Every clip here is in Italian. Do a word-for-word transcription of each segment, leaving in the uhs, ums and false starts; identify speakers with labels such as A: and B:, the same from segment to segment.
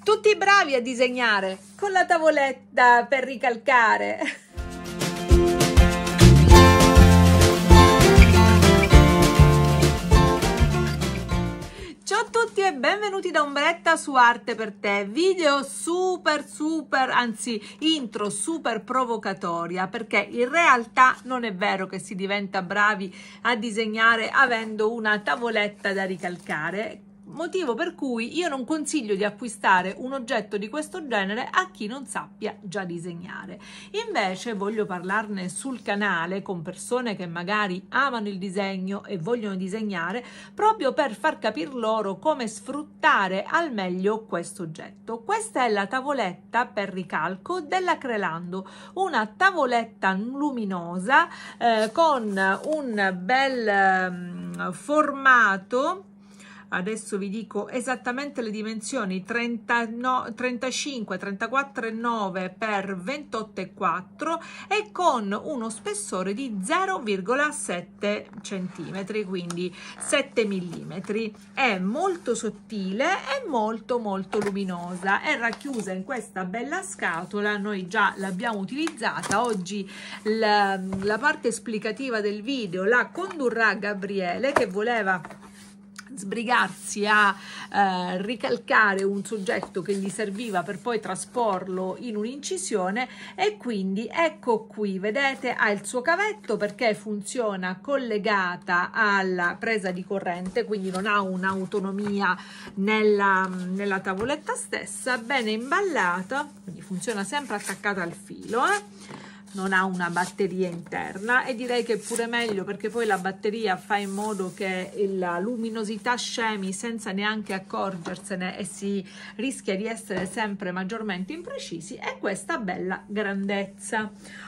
A: Tutti bravi a disegnare con la tavoletta per ricalcare. Ciao a tutti e benvenuti da Ombretta su Arte per Te. Video super super, anzi intro super provocatoria, perché in realtà non è vero che si diventa bravi a disegnare avendo una tavoletta da ricalcare. Motivo per cui io non consiglio di acquistare un oggetto di questo genere a chi non sappia già disegnare. Invece voglio parlarne sul canale con persone che magari amano il disegno e vogliono disegnare, proprio per far capire loro come sfruttare al meglio questo oggetto. Questa è la tavoletta per ricalco della Crelando, una tavoletta luminosa eh, con un bel eh, formato. Adesso vi dico esattamente le dimensioni: trentacinque, trentaquattro e nove per ventotto e quattro e con uno spessore di zero virgola sette centimetri, quindi sette millimetri. È molto sottile e molto molto luminosa. È racchiusa in questa bella scatola, noi già l'abbiamo utilizzata. Oggi la, la parte esplicativa del video la condurrà Gabriele, che voleva sbrigarsi a eh, ricalcare un soggetto che gli serviva per poi trasporlo in un'incisione, e quindi ecco qui, vedete, ha il suo cavetto perché funziona collegata alla presa di corrente, quindi non ha un'autonomia nella, nella tavoletta stessa, bene imballata, quindi funziona sempre attaccata al filo, eh? Non ha una batteria interna, e direi che è pure meglio, perché poi la batteria fa in modo che la luminosità scemi senza neanche accorgersene e si rischia di essere sempre maggiormente imprecisi. E questa bella grandezza.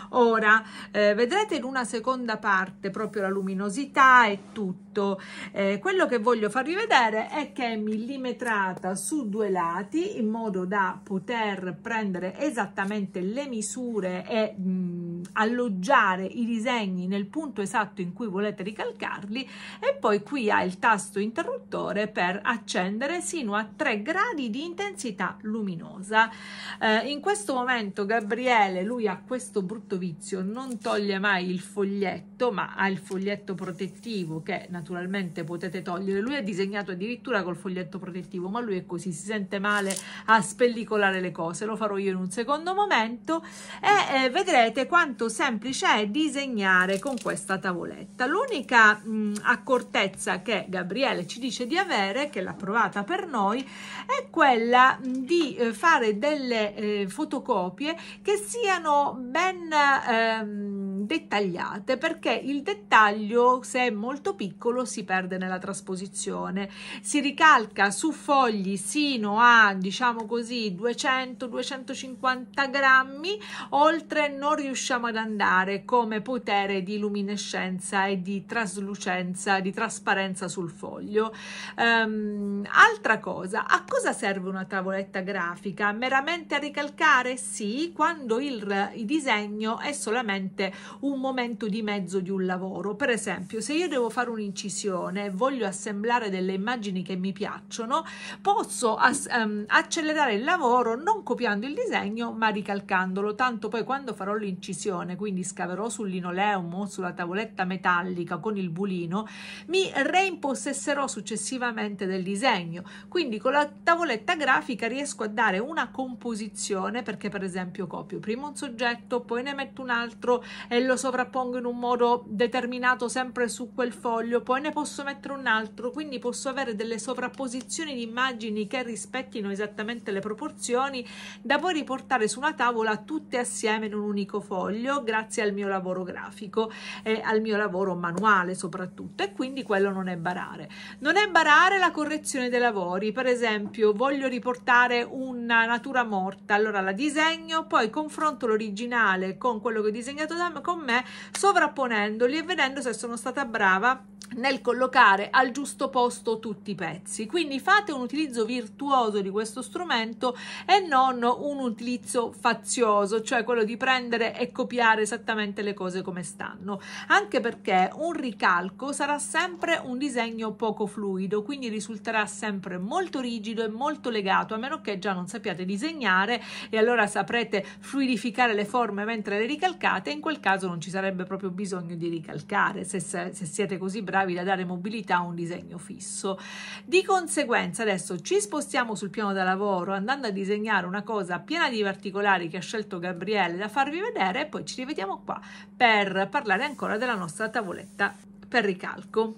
A: Ora eh, vedrete in una seconda parte proprio la luminosità e tutto. Eh, quello che voglio farvi vedere è che è millimetrata su due lati, in modo da poter prendere esattamente le misure e mh, alloggiare i disegni nel punto esatto in cui volete ricalcarli. E poi qui ha il tasto interruttore per accendere sino a tre gradi di intensità luminosa. Eh, in questo momento Gabriele, lui ha questo brutto vizio, non toglie mai il foglietto, ma ha il foglietto protettivo che naturalmente potete togliere. Lui ha disegnato addirittura col foglietto protettivo, ma lui è così, si sente male a spellicolare le cose. Lo farò io in un secondo momento e eh, vedrete quanto semplice è disegnare con questa tavoletta. L'unica accortezza che Gabriele ci dice di avere, che l'ha provata per noi, è quella mh, di eh, fare delle eh, fotocopie che siano ben ehm, dettagliate, perché il dettaglio, se è molto piccolo, si perde nella trasposizione. Si ricalca su fogli sino a, diciamo così, duecento duecentocinquanta grammi, oltre non riusciamo ad andare come potere di luminescenza e di traslucenza, di trasparenza sul foglio. Um, altra cosa, a cosa serve una tavoletta grafica? Meramente a ricalcare? Sì, quando il, il disegno è solamente un momento di mezzo di un lavoro. Per esempio, se io devo fare un'incisione e voglio assemblare delle immagini che mi piacciono, posso as, um, accelerare il lavoro non copiando il disegno ma ricalcandolo, tanto poi quando farò l'incisione, quindi scaverò sul linoleum o sulla tavoletta metallica con il bulino, mi reimpossesserò successivamente del disegno. Quindi con la tavoletta grafica riesco a dare una composizione, perché per esempio copio prima un soggetto, poi ne metto un altro e lo sovrappongo in un modo determinato sempre su quel foglio, poi ne posso mettere un altro, quindi posso avere delle sovrapposizioni di immagini che rispettino esattamente le proporzioni, da poi riportare su una tavola tutte assieme in un unico foglio, grazie al mio lavoro grafico e al mio lavoro manuale soprattutto. E quindi quello non è barare. Non è barare la correzione dei lavori. Per esempio, voglio riportare una natura morta, allora la disegno, poi confronto l'originale con quello che ho disegnato da, con me, sovrapponendoli e vedendo se sono stata brava nel collocare al giusto posto tutti i pezzi. Quindi fate un utilizzo virtuoso di questo strumento e non un utilizzo fazioso, cioè quello di prendere e copiare esattamente le cose come stanno, anche perché un ricalco sarà sempre un disegno poco fluido, quindi risulterà sempre molto rigido e molto legato, a meno che già non sappiate disegnare e allora saprete fluidificare le forme mentre le ricalcate. In quel caso non ci sarebbe proprio bisogno di ricalcare, se, se, se siete così bravi da dare mobilità a un disegno fisso. Di conseguenza adesso ci spostiamo sul piano da lavoro, andando a disegnare una cosa piena di particolari che ha scelto Gabriele da farvi vedere, e poi ci rivediamo qua per parlare ancora della nostra tavoletta per ricalco.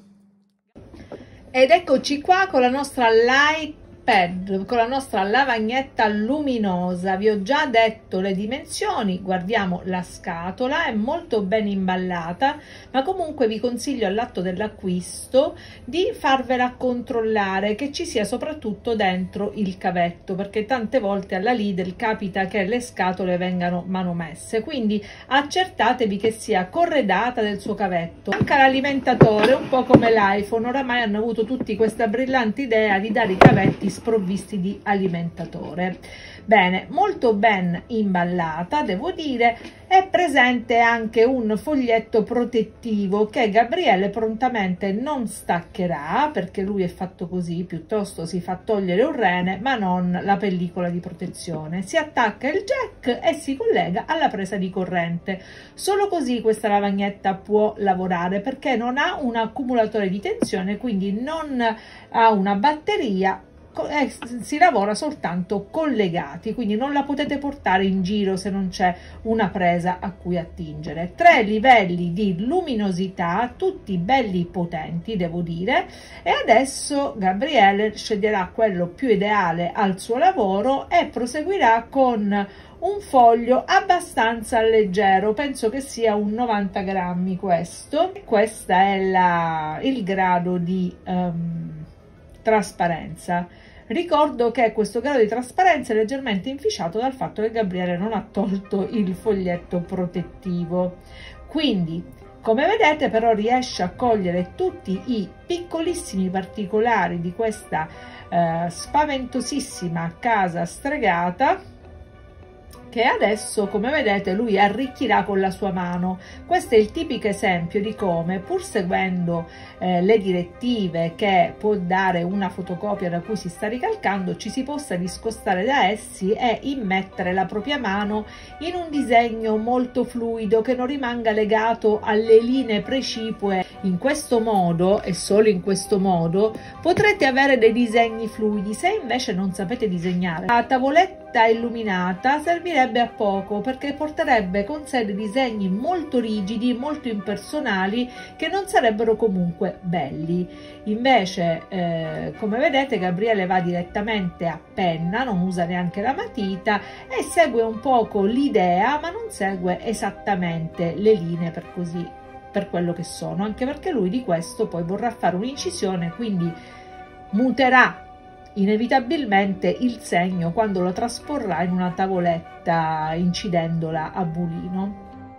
A: Ed eccoci qua con la nostra light pad, con la nostra lavagnetta luminosa. Vi ho già detto le dimensioni, guardiamo la scatola, è molto ben imballata, ma comunque vi consiglio all'atto dell'acquisto di farvela controllare, che ci sia soprattutto dentro il cavetto, perché tante volte alla Lidl capita che le scatole vengano manomesse, quindi accertatevi che sia corredata del suo cavetto. Anche l'alimentatore, un po' come l'iPhone, oramai hanno avuto tutti questa brillante idea di dare i cavetti sprovvisti di alimentatore. Bene, molto ben imballata, devo dire. È presente anche un foglietto protettivo che Gabriele prontamente non staccherà, perché lui è fatto così, piuttosto si fa togliere un rene ma non la pellicola di protezione. Si attacca il jack e si collega alla presa di corrente. Solo così questa lavagnetta può lavorare, perché non ha un accumulatore di tensione, quindi non ha una batteria. Eh, si lavora soltanto collegati, quindi non la potete portare in giro se non c'è una presa a cui attingere. Tre livelli di luminosità, tutti belli potenti, devo dire, e adesso Gabriele sceglierà quello più ideale al suo lavoro e proseguirà con un foglio abbastanza leggero, penso che sia un novanta grammi questo. Questo è la, il grado di um, trasparenza. Ricordo che questo grado di trasparenza è leggermente inficiato dal fatto che Gabriele non ha tolto il foglietto protettivo, quindi come vedete però riesce a cogliere tutti i piccolissimi particolari di questa eh, spaventosissima casa stregata, che adesso, come vedete, lui arricchirà con la sua mano. Questo è il tipico esempio di come, pur seguendo eh, le direttive che può dare una fotocopia da cui si sta ricalcando, ci si possa discostare da essi e immettere la propria mano in un disegno molto fluido, che non rimanga legato alle linee precipue. In questo modo, e solo in questo modo, potrete avere dei disegni fluidi. Se invece non sapete disegnare, la tavoletta illuminata servirebbe a poco, perché porterebbe con sé dei disegni molto rigidi, molto impersonali, che non sarebbero comunque belli. Invece eh, come vedete Gabriele va direttamente a penna, non usa neanche la matita e segue un poco l'idea, ma non segue esattamente le linee per così per quello che sono, anche perché lui di questo poi vorrà fare un'incisione, quindi muterà inevitabilmente il segno quando lo trasporrà in una tavoletta incidendola a bulino.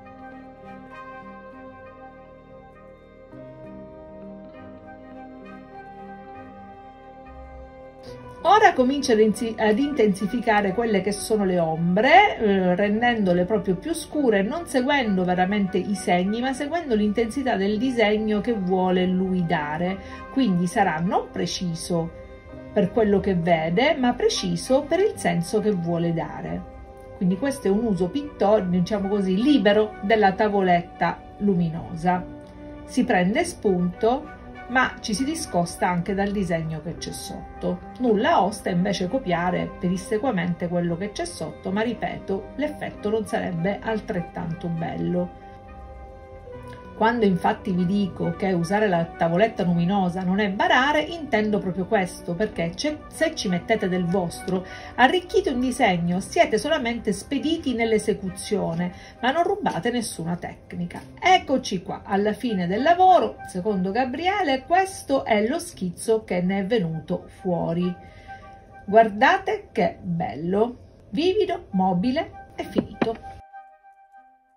A: Ora comincia ad intensificare quelle che sono le ombre, eh, rendendole proprio più scure, non seguendo veramente i segni, ma seguendo l'intensità del disegno che vuole lui dare. Quindi sarà non preciso per quello che vede, ma preciso per il senso che vuole dare. Quindi questo è un uso pittorico, diciamo così, libero della tavoletta luminosa. Si prende spunto, ma ci si discosta anche dal disegno che c'è sotto. Nulla osta invece copiare pedissequamente quello che c'è sotto, ma ripeto, l'effetto non sarebbe altrettanto bello. Quando infatti vi dico che usare la tavoletta luminosa non è barare, intendo proprio questo, perché se ci mettete del vostro, arricchite un disegno, siete solamente spediti nell'esecuzione, ma non rubate nessuna tecnica. Eccoci qua, alla fine del lavoro, secondo Gabriele, questo è lo schizzo che ne è venuto fuori. Guardate che bello, vivido, mobile e finito.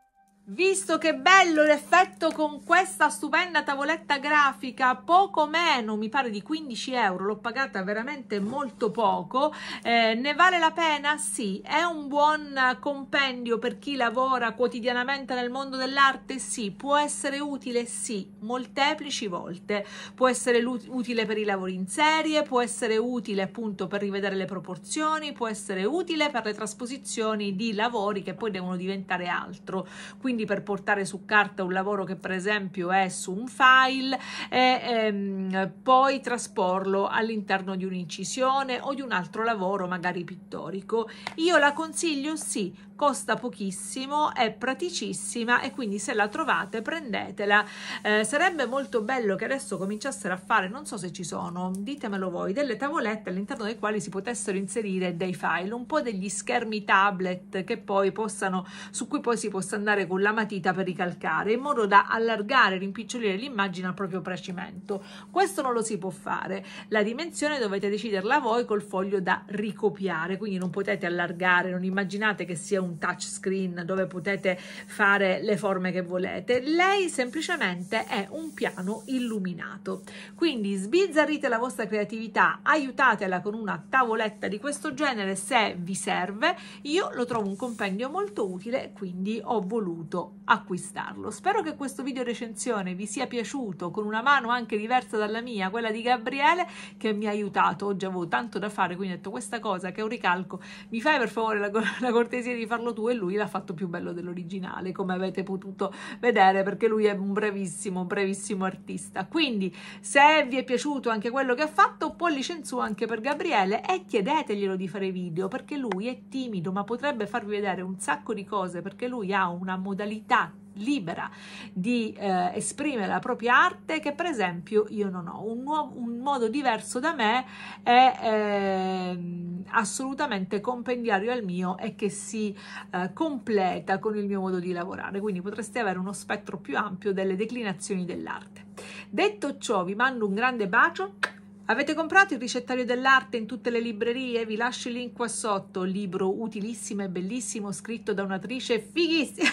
A: Visto che bello l'effetto con questa stupenda tavoletta grafica, poco meno, mi pare di quindici euro, l'ho pagata veramente molto poco, eh, ne vale la pena? Sì. È un buon compendio per chi lavora quotidianamente nel mondo dell'arte? Sì. Può essere utile? Sì, molteplici volte. Può essere utile per i lavori in serie, può essere utile appunto per rivedere le proporzioni, può essere utile per le trasposizioni di lavori che poi devono diventare altro, quindi per portare su carta un lavoro che per esempio è su un file e ehm, poi trasporlo all'interno di un'incisione o di un altro lavoro magari pittorico. Io la consiglio, sì, costa pochissimo, è praticissima e quindi se la trovate prendetela. Eh, sarebbe molto bello che adesso cominciassero a fare, non so se ci sono, ditemelo voi, delle tavolette all'interno delle quali si potessero inserire dei file, un po' degli schermi tablet che poi possano, su cui poi si possa andare con la matita per ricalcare, in modo da allargare e rimpicciolire l'immagine al proprio piacimento. Questo non lo si può fare, la dimensione dovete deciderla voi col foglio da ricopiare, quindi non potete allargare, non immaginate che sia un touch screen dove potete fare le forme che volete. Lei semplicemente è un piano illuminato, quindi sbizzarrite la vostra creatività, aiutatela con una tavoletta di questo genere se vi serve. Io lo trovo un compendio molto utile e quindi ho voluto acquistarlo. Spero che questo video recensione vi sia piaciuto, con una mano anche diversa dalla mia, quella di Gabriele, che mi ha aiutato. Oggi avevo tanto da fare, quindi ho detto questa cosa che è un ricalco, mi fai per favore la, la cortesia di farlo tu, e lui l'ha fatto più bello dell'originale, come avete potuto vedere, perché lui è un bravissimo bravissimo artista. Quindi se vi è piaciuto anche quello che ha fatto, pollice in su anche per Gabriele e chiedeteglielo di fare video, perché lui è timido ma potrebbe farvi vedere un sacco di cose, perché lui ha una modalità libera di eh, esprimere la propria arte che per esempio io non ho. Un, nuovo, un modo diverso da me è eh, assolutamente compendiario al mio e che si eh, completa con il mio modo di lavorare, quindi potreste avere uno spettro più ampio delle declinazioni dell'arte. Detto ciò, vi mando un grande bacio. Avete comprato il ricettario dell'arte in tutte le librerie? Vi lascio il link qua sotto, libro utilissimo e bellissimo scritto da un'attrice fighissima.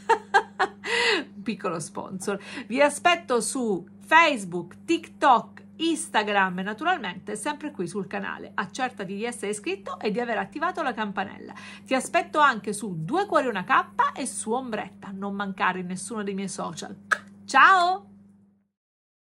A: Un piccolo sponsor. Vi aspetto su Facebook, TikTok, Instagram e naturalmente sempre qui sul canale. Accertati di essere iscritto e di aver attivato la campanella. Ti aspetto anche su Due Cuori Una Cappa e su Ombretta. Non mancare in nessuno dei miei social. Ciao!